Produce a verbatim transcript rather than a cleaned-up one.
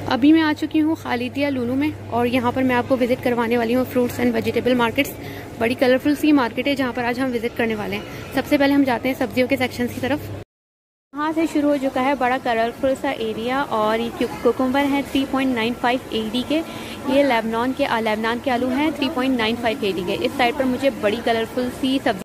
अभी मैं आ चुकी हूँ खालिदिया लुलु में और यहाँ पर मैं आपको विजिट करवाने वाली हूँ फ्रूट्स एंड वेजिटेबल मार्केट्स। बड़ी कलरफुल सी मार्केट है जहाँ पर आज हम विजिट करने वाले हैं। सबसे पहले हम जाते हैं सब्जियों के सेक्शन की तरफ। यहाँ से शुरू हो चुका है बड़ा कलरफुल सा एरिया और ये कुकुम्बर है three point nine five AD के। ये लेबनान के लेबनान के आलू हैं three point nine five AD के। इस साइड पर मुझे बड़ी कलरफुल सी सब्जी